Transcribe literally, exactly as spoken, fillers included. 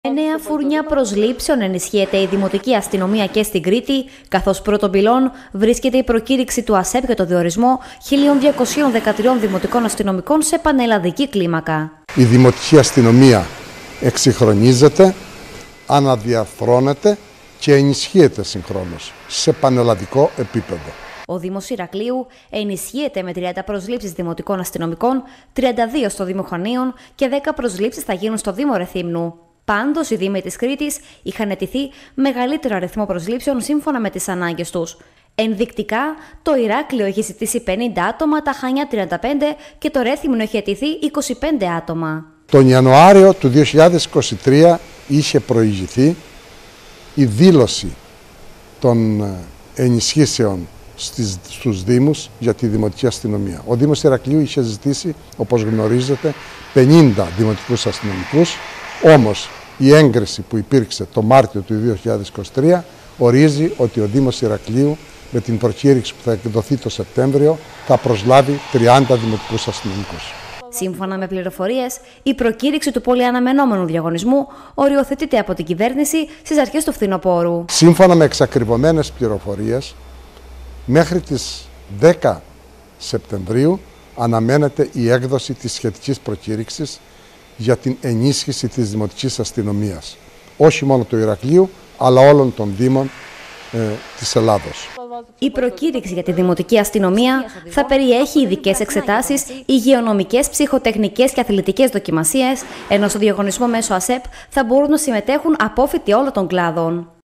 Εννέα φουρνιά προσλήψεων ενισχύεται η Δημοτική Αστυνομία και στην Κρήτη, καθώς πρώτον πυλών βρίσκεται η προκήρυξη του ΑΣΕΠ για το διορισμό χίλια διακόσιων δεκατρία δημοτικών αστυνομικών σε πανελλαδική κλίμακα. Η Δημοτική Αστυνομία εξυγχρονίζεται, αναδιαρθρώνεται και ενισχύεται συγχρόνως σε πανελλαδικό επίπεδο. Ο Δήμος Ηρακλείου ενισχύεται με τριάντα προσλήψεις δημοτικών αστυνομικών, τριάντα δύο στο Δήμο Χανίων και δέκα προσλήψεις θα γίνουν στο Δήμο Ρεθύμνου. Πάντως, οι Δήμοι της Κρήτης είχαν αιτηθεί μεγαλύτερο αριθμό προσλήψεων σύμφωνα με τις ανάγκες τους. Ενδεικτικά, το Ηράκλειο έχει ζητήσει πενήντα άτομα, τα Χανιά τριάντα πέντε και το Ρέθυμνο έχει αιτηθεί είκοσι πέντε άτομα. Τον Ιανουάριο του δύο χιλιάδες είκοσι τρία είχε προηγηθεί η δήλωση των ενισχύσεων στις, στους Δήμους για τη Δημοτική Αστυνομία. Ο Δήμος Ηρακλείου είχε ζητήσει, όπως γνωρίζετε, πενήντα δημοτικούς αστυνομικούς, όμως η έγκριση που υπήρξε το Μάρτιο του δύο χιλιάδες είκοσι τρία ορίζει ότι ο Δήμος Ηρακλείου με την προκήρυξη που θα εκδοθεί το Σεπτέμβριο θα προσλάβει τριάντα δημοτικούς αστυνομικούς. Σύμφωνα με πληροφορίες, η προκήρυξη του πολύ αναμενόμενου διαγωνισμού οριοθετείται από την κυβέρνηση στις αρχές του φθινοπόρου. Σύμφωνα με εξακριβωμένες πληροφορίες, μέχρι τις δέκα Σεπτεμβρίου αναμένεται η έκδοση της σχετικής προκήρυξης για την ενίσχυση της Δημοτικής Αστυνομίας. Όχι μόνο του Ηρακλείου, αλλά όλων των Δήμων ε, της Ελλάδος. Η προκήρυξη για τη Δημοτική Αστυνομία θα περιέχει ειδικές εξετάσεις, υγειονομικές, ψυχοτεχνικές και αθλητικές δοκιμασίες, ενώ στο διαγωνισμό μέσω ΑΣΕΠ θα μπορούν να συμμετέχουν απόφοιτοι όλων των κλάδων.